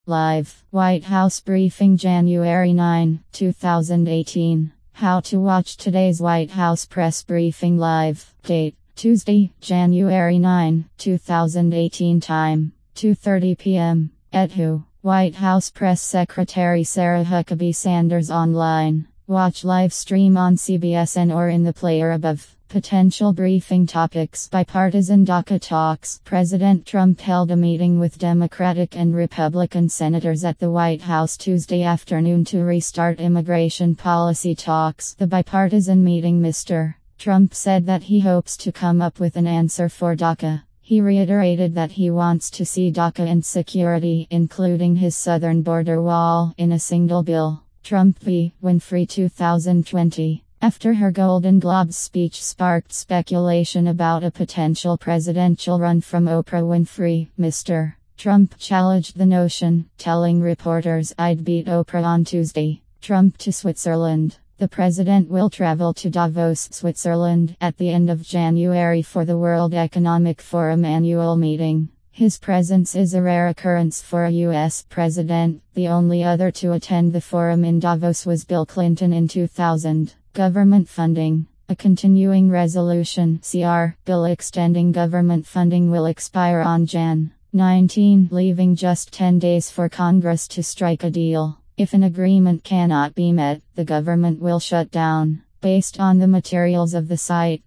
Live. White House briefing January 9, 2018. How to watch today's White House press briefing live. Date: Tuesday, January 9, 2018. Time: 2:30 p.m. At WHO. White House Press Secretary Sarah Huckabee Sanders online. Watch live stream on CBSN or in the player above. Potential briefing topics: Bipartisan DACA talks. President Trump held a meeting with Democratic and Republican senators at the White House Tuesday afternoon to restart immigration policy talks. The bipartisan meeting, Mr. Trump said that he hopes to come up with an answer for DACA. He reiterated that he wants to see DACA and security, including his southern border wall, in a single bill. Trump v. Winfrey 2020. After her Golden Globes speech sparked speculation about a potential presidential run from Oprah Winfrey, Mr. Trump challenged the notion, telling reporters, "I'd beat Oprah on Tuesday." Trump to Switzerland. The president will travel to Davos, Switzerland, at the end of January for the World Economic Forum annual meeting. His presence is a rare occurrence for a U.S. president. The only other to attend the forum in Davos was Bill Clinton in 2000. Government funding. A continuing resolution (CR) bill extending government funding will expire on Jan. 19, leaving just 10 days for Congress to strike a deal. If an agreement cannot be met, the government will shut down. Based on the materials of the site,